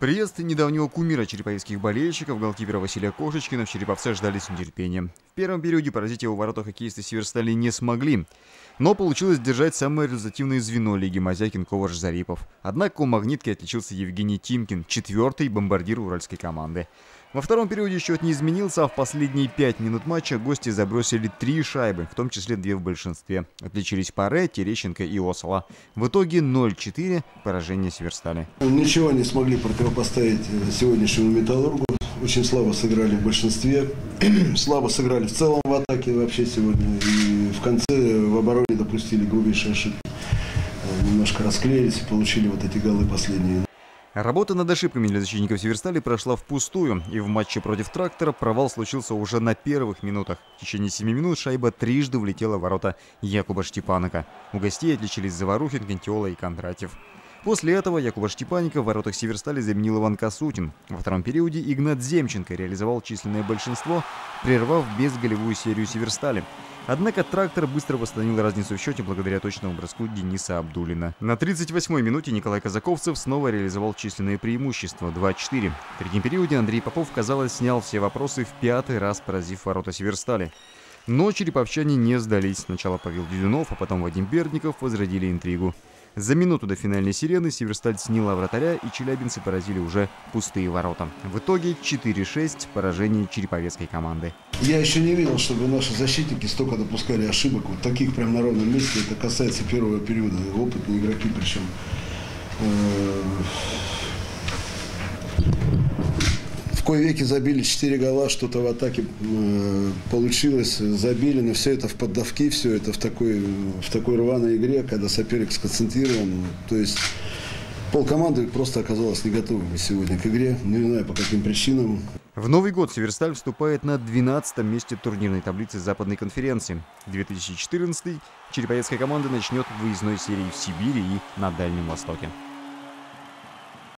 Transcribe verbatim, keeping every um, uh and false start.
Приезд недавнего кумира череповецких болельщиков, голкипера Василия Кошечкина, в Череповце ждали с нетерпением. В первом периоде поразить его ворота хоккеисты Северстали не смогли. Но получилось держать самое результативное звено лиги Мазякин, Коварш, Зарипов. Однако у «Магнитки» отличился Евгений Тимкин, четвертый бомбардир уральской команды. Во втором периоде счет не изменился, а в последние пять минут матча гости забросили три шайбы, в том числе две в большинстве. Отличились Паре, Терещенко и Осола. В итоге ноль четыре поражение Северстали. Ничего не смогли противопоставить сегодняшнему «Металлургу». Очень слабо сыграли в большинстве, слабо сыграли в целом в атаке вообще сегодня. И в конце в обороне допустили грубейшие ошибки. Немножко расклеились и получили вот эти голы последние. Работа над ошибками для защитников Северстали прошла впустую, и в матче против «Трактора» провал случился уже на первых минутах. В течение семи минут шайба трижды влетела в ворота Якуба Штепаника. У гостей отличились Заварухин, Кантиола и Кондратьев. После этого Якуба Штепаника в воротах Северстали заменил Иван Косутин. Во втором периоде Игнат Земченко реализовал численное большинство, прервав безголевую серию Северстали. Однако «Трактор» быстро восстановил разницу в счете благодаря точному броску Дениса Абдуллина. На тридцать восьмой минуте Николай Казаковцев снова реализовал численное преимущество два четыре. В третьем периоде Андрей Попов, казалось, снял все вопросы, в пятый раз поразив ворота Северстали. Но череповчане не сдались. Сначала Павел Дюдюнов, а потом Вадим Бердников возродили интригу. За минуту до финальной сирены Северсталь сняла вратаря, и челябинцы поразили уже пустые ворота. В итоге четыре шесть поражение череповецкой команды. Я еще не видел, чтобы наши защитники столько допускали ошибок. Вот таких прям на ровном месте. Это касается первого периода. Опытные игроки причем. В кое-веки забили четыре гола, что-то в атаке э, получилось, забили, но все это в поддавки, все это в такой, в такой рваной игре, когда соперник сконцентрирован. То есть полкоманды просто оказалось не готовыми сегодня к игре, не знаю по каким причинам. В Новый год Северсталь вступает на двенадцатом месте турнирной таблицы Западной конференции. две тысячи четырнадцатый череповецкая команда начнет выездной серии в Сибири и на Дальнем Востоке.